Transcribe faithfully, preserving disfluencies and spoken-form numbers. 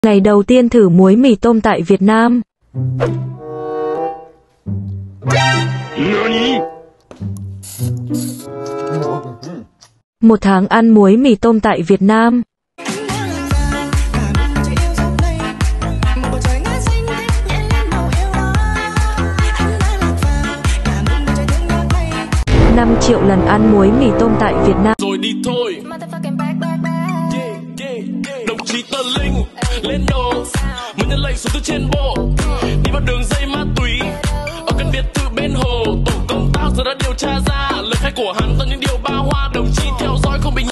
Ngày đầu tiên thử muối mì tôm tại Việt Nam. Một tháng ăn muối mì tôm tại Việt Nam. năm triệu lần ăn muối mì tôm tại Việt Nam. Rồi đi thôi. Đồng chí Tờ Linh lên đồ, muốn nhận lệnh xuống từ trên bộ, đi vào đường dây ma túy ở căn biệt thự bên hồ. Tổ công tác giờ đã điều tra ra lời khai của hắn toàn những điều ba hoa.